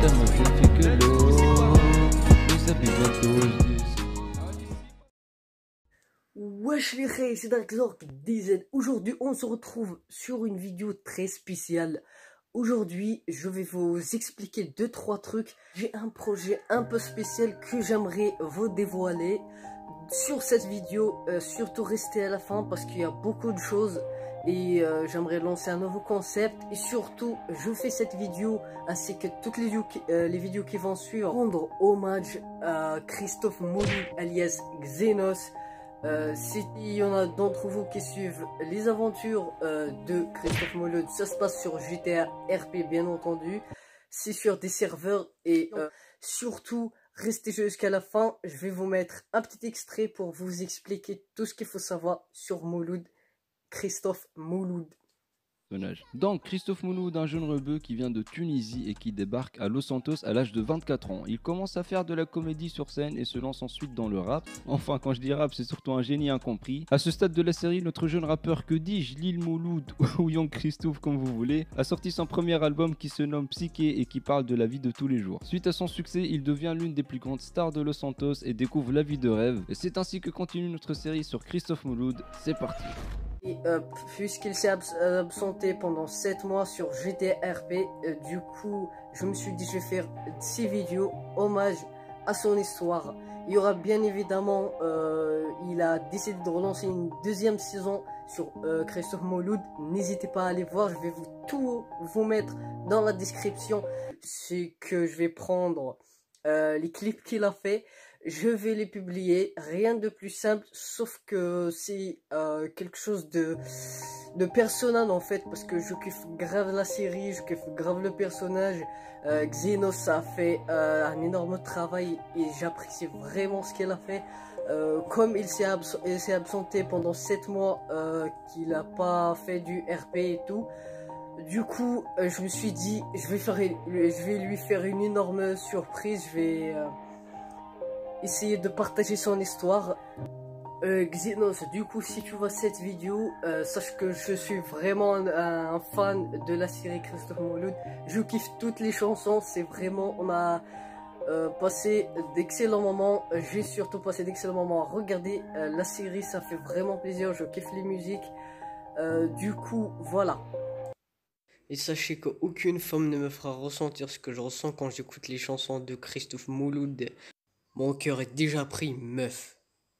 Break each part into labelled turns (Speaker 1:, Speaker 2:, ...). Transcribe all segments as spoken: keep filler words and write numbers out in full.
Speaker 1: ta meuf, je ne fais que l'eau. Les habits bientôt, je dis.
Speaker 2: Wesh les frères, c'est Darkzork D Z. Aujourd'hui, on se retrouve sur une vidéo très spéciale. Aujourd'hui, je vais vous expliquer deux trois trucs. J'ai un projet un peu spécial que j'aimerais vous dévoiler sur cette vidéo. Euh, surtout restez à la fin parce qu'il y a beaucoup de choses et euh, j'aimerais lancer un nouveau concept. Et surtout, je fais cette vidéo ainsi que toutes les vidéos qui, euh, les vidéos qui vont suivre rendre hommage à Christophe Mouloud alias Xenos. Euh, S'il y en a d'entre vous qui suivent les aventures euh, de Christophe Mouloud, ça se passe sur G T A R P bien entendu. C'est sur des serveurs et euh, surtout restez jusqu'à la fin. Je vais vous mettre un petit extrait pour vous expliquer tout ce qu'il faut savoir sur Mouloud, Christophe Mouloud.
Speaker 1: Donc, Christophe Mouloud, un jeune rebeu qui vient de Tunisie et qui débarque à Los Santos à l'âge de vingt-quatre ans. Il commence à faire de la comédie sur scène et se lance ensuite dans le rap. Enfin, quand je dis rap, c'est surtout un génie incompris. À ce stade de la série, notre jeune rappeur, que dis-je, Lil Mouloud ou Young Christophe comme vous voulez, a sorti son premier album qui se nomme Psyché et qui parle de la vie de tous les jours. Suite à son succès, il devient l'une des plus grandes stars de Los Santos et découvre la vie de rêve. Et c'est ainsi que continue notre série sur Christophe Mouloud. C'est parti.
Speaker 2: Et euh, puisqu'il s'est abs absenté pendant sept mois sur G T A R P, euh, du coup, je me suis dit je vais faire six vidéos hommage à son histoire. Il y aura bien évidemment, euh, il a décidé de relancer une deuxième saison sur euh, Christophe Mouloud. N'hésitez pas à aller voir, je vais vous tout vous mettre dans la description. C'est que je vais prendre euh, les clips qu'il a fait. Je vais les publier, rien de plus simple, sauf que c'est euh, quelque chose de, de personnel en fait, parce que je kiffe grave la série, je kiffe grave le personnage. euh, Xenos a fait euh, un énorme travail et j'apprécie vraiment ce qu'il a fait. Euh, comme il s'est abs absenté pendant sept mois, euh, qu'il n'a pas fait du R P et tout. Du coup, euh, je me suis dit, je vais, faire, je vais lui faire une énorme surprise, je vais... Euh, essayer de partager son histoire. euh, Xenos, du coup si tu vois cette vidéo, euh, sache que je suis vraiment un, un fan de la série Christophe Mouloud. Je kiffe toutes les chansons, c'est vraiment, on a euh, passé d'excellents moments. J'ai surtout passé d'excellents moments à regarder euh, la série, ça fait vraiment plaisir, je kiffe les musiques. euh, Du coup voilà. Et sachez qu'aucune femme ne me fera ressentir ce que je ressens quand j'écoute les chansons de Christophe Mouloud. Mon cœur est déjà pris, meuf.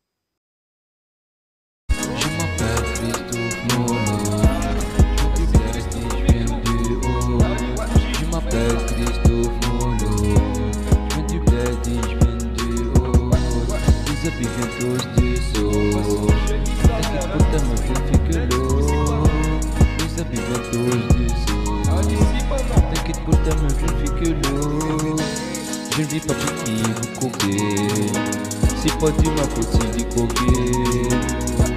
Speaker 1: Je m'appelle Christophe Mouloud. Je suis resté, je viens du haut. Je m'appelle Christophe Mouloud. Je viens du bled et je viens du haut. Les habits viennent tous du saut. T'inquiète pour ta meuf, je ne fais que l'eau. Les habits viennent tous du saut. T'inquiète pour ta meuf, je ne fais que l'eau. Je ne vis pas petit, vous coquez. C'est pas de ma faute, c'est du coquet.